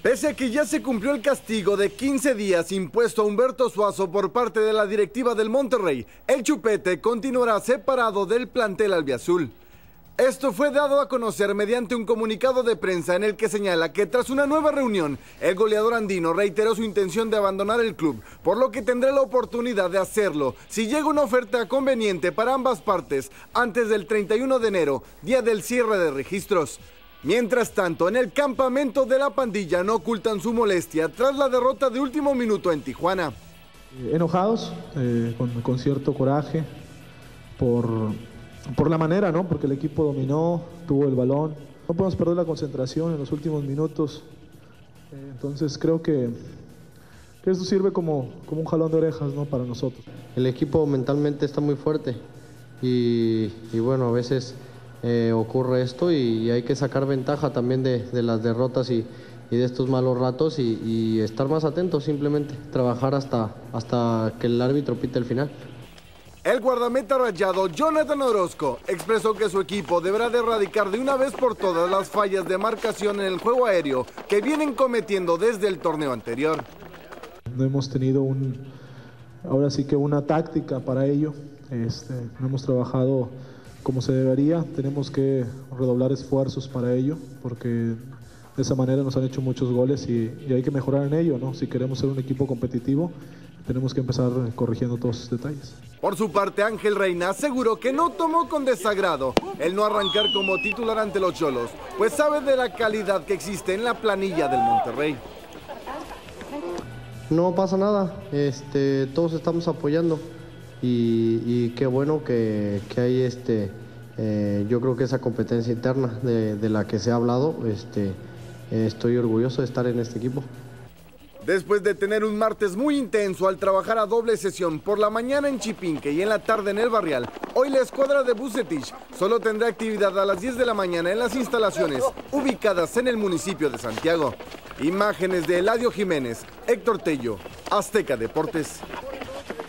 Pese a que ya se cumplió el castigo de 15 días impuesto a Humberto Suazo por parte de la directiva del Monterrey, el Chupete continuará separado del plantel albiazul. Esto fue dado a conocer mediante un comunicado de prensa en el que señala que tras una nueva reunión, el goleador andino reiteró su intención de abandonar el club, por lo que tendrá la oportunidad de hacerlo si llega una oferta conveniente para ambas partes antes del 31 de enero, día del cierre de registros. Mientras tanto, en el campamento de la pandilla no ocultan su molestia tras la derrota de último minuto en Tijuana. Enojados, con cierto coraje por la manera, ¿no? Porque el equipo dominó, tuvo el balón. No podemos perder la concentración en los últimos minutos. Entonces creo que esto sirve como un jalón de orejas, ¿no? Para nosotros. El equipo mentalmente está muy fuerte y bueno, a veces ocurre esto y hay que sacar ventaja también de las derrotas y de estos malos ratos y estar más atentos, simplemente trabajar hasta que el árbitro pite el final. El guardameta rayado Jonathan Orozco expresó que su equipo deberá de erradicar de una vez por todas las fallas de marcación en el juego aéreo que vienen cometiendo desde el torneo anterior. No hemos tenido ahora sí que una táctica para ello, no hemos trabajado como se debería, tenemos que redoblar esfuerzos para ello, porque de esa manera nos han hecho muchos goles y hay que mejorar en ello, ¿no? Si queremos ser un equipo competitivo, tenemos que empezar corrigiendo todos esos detalles. Por su parte, Ángel Reina aseguró que no tomó con desagrado el no arrancar como titular ante los Xolos, pues sabe de la calidad que existe en la planilla del Monterrey. No pasa nada, todos estamos apoyando y qué bueno que hay yo creo que esa competencia interna de la que se ha hablado, estoy orgulloso de estar en este equipo. Después de tener un martes muy intenso al trabajar a doble sesión por la mañana en Chipinque y en la tarde en El Barrial, hoy la escuadra de Vucetich solo tendrá actividad a las 10 de la mañana en las instalaciones ubicadas en el municipio de Santiago. Imágenes de Eladio Jiménez, Héctor Tello, Azteca Deportes.